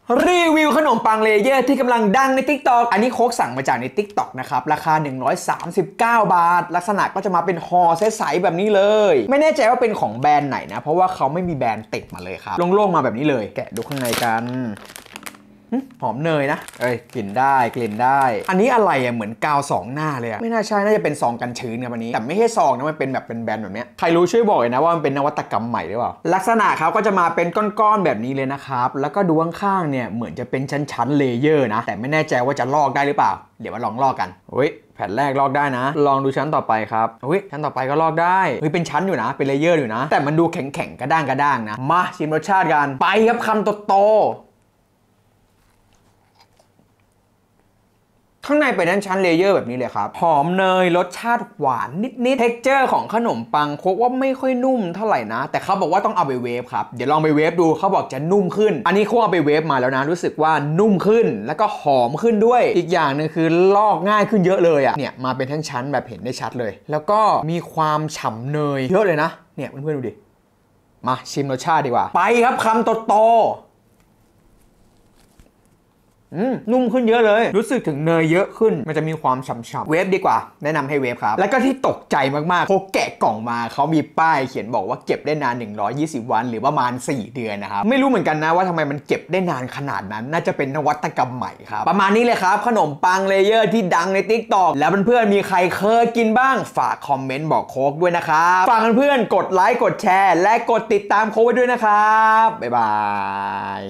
รีวิวขนมปังเลเยอร์ที่กำลังดังใน TikTok อันนี้โค้กสั่งมาจากใน TikTok นะครับราคา139 บาทลักษณะก็จะมาเป็นห่อใสๆแบบนี้เลยไม่แน่ใจว่าเป็นของแบรนด์ไหนนะเพราะว่าเขาไม่มีแบรนด์ติดมาเลยครับโล่งๆมาแบบนี้เลยแกะดูข้างในกันหอมเนยนะกลิ่นได้อันนี้อะไรอ่ะเหมือนกาวสองหน้าเลยอ่ะไม่น่าใช่น่าจะเป็นซองกันชื้นครับอันนี้แต่ไม่ใช่ซองนะมันเป็นแบบเป็นแบนแบบนี้ใครรู้ช่วยบอกเลยนะว่ามันเป็นนวัตกรรมใหม่หรือเปล่าลักษณะเขาก็จะมาเป็นก้อนๆแบบนี้เลยนะครับแล้วก็ดูข้างๆเนี่ยเหมือนจะเป็นชั้นๆเลเยอร์นะแต่ไม่แน่ใจว่าจะลอกได้หรือเปล่าเดี๋ยวมาลองลอกกันแผ่นแรกลอกได้นะลองดูชั้นต่อไปครับชั้นต่อไปก็ลอกได้เป็นชั้นอยู่นะเป็นเลเยอร์อยู่นะแต่มันดูแข็งๆกระด้างนะมาชิมรสชาติกันไปครับคำโตข้างในเป็นชั้นเลเยอร์แบบนี้เลยครับหอมเนยรสชาติหวานนิดๆเท็กเจอร์ของขนมปังโคกว่าไม่ค่อยนุ่มเท่าไหร่นะแต่เขาบอกว่าต้องเอาไปเวฟครับเดี๋ยวลองไปเวฟดูเขาบอกจะนุ่มขึ้นอันนี้โคกเอาไปเวฟมาแล้วนะรู้สึกว่านุ่มขึ้นแล้วก็หอมขึ้นด้วยอีกอย่างนึงคือลอกง่ายขึ้นเยอะเลยอ่ะเนี่ยมาเป็นทั้งชั้นแบบเห็นได้ชัดเลยแล้วก็มีความฉ่ำเนยเยอะเลยนะเนี่ยเพื่อนๆดูดิมาชิมรสชาติดีกว่าไปครับคำโตนุ่มขึ้นเยอะเลยรู้สึกถึงเนยเยอะขึ้นมันจะมีความฉ่ำๆเวฟดีกว่าแนะนำให้เวฟครับแล้วก็ที่ตกใจมากๆพอแกะกล่องมาเขามีป้ายเขียนบอกว่าเก็บได้นาน120วันหรือประมาณ4 เดือนนะครับไม่รู้เหมือนกันนะว่าทำไมมันเก็บได้นานขนาดนั้นน่าจะเป็นนวัตกรรมใหม่ครับประมาณนี้เลยครับขนมปังเลเยอร์ที่ดังใน TikTok แล้วเพื่อนๆมีใครเคยกินบ้างฝากคอมเมนต์บอกโค้กด้วยนะครับฝากเพื่อนๆกดไลค์กดแชร์และกดติดตามโค้กไว้ด้วยนะครับบ๊ายบาย